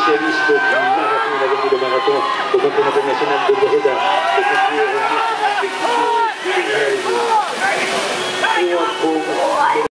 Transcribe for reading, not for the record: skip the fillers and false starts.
spécialiste du marathon, il a gagné le marathon au concours international de Breda, au concours national des